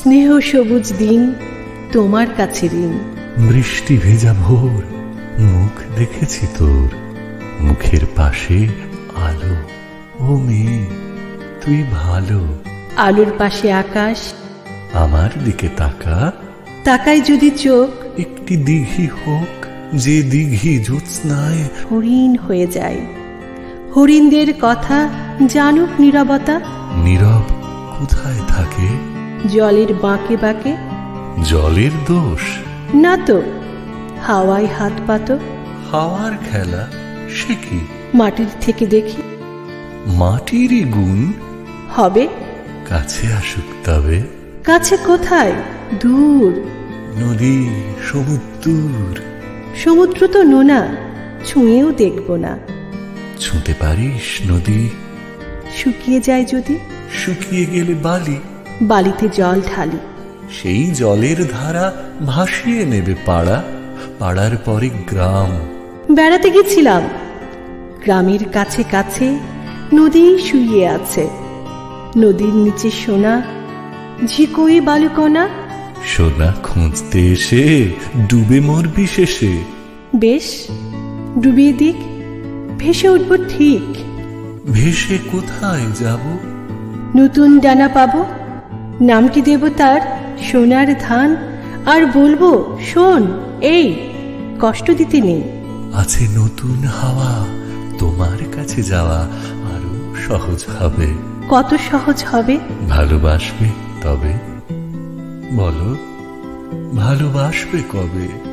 স্নেহ সবুজ দিন তোমার কাছে ঋণ। বৃষ্টি ভেজা ভোর, মুখ দেখেছি তোর, মুখের পাশে আলো। ও মেয়ে তুই ভালো। আলোর পাশে আকাশ, আমার দিকে তাকা। তাকায় যদি চোখ, একটি দিঘি হোক, যে দিঘি জ্যোৎস্নায় হরিণ হয়ে যায়। হরিণদের কথা জানুক নীরবতা। নীরব কোথায় থাকে? জলের বাঁকে বাঁকে। জলের দোষ না তো, হাওয়ায় হাত পাতো। হাওয়ার খেলা সে কি? মাটির থেকে দেখি মাটিরই গুণ হবে। কাছে আসুক তবে। কাছে কোথায়, দূর। নদী সমুদ্র। সমুদ্র তো নোনা, ছুঁয়েও দেখব না। ছুঁতে পারিস নদী? শুকিয়ে যায় যদি। শুকিয়ে গেলে বালি, বালিতে জল ঢালি। সেই জলের ধারা ভাসিয়ে নেবে পাড়া, পাড়ার পরে গ্রাম। বেড়াতে গেছিলাম, গ্রামের কাছে কাছে নদী শুইয়ে আছে। নদীর নিচে সোনা, ঝিকোই বালুকণা। সোনা খুঁজতে এসে ডুবে মরবি শেষে। বেশ, ডুবিয়ে দিক, ভেসে উঠব ঠিক। ভেসে কোথায় যাব? নতুন ডানা পাবো, নামটি দেব তার সোনার ধান। আর বলবো, শোন এই, কষ্ট দিতে নেই। আছে নতুন হাওয়া, তোমার কাছে যাওয়া আরো সহজ হবে। কত সহজ হবে? ভালোবাসবে তবে? বলো, ভালোবাসবে কবে?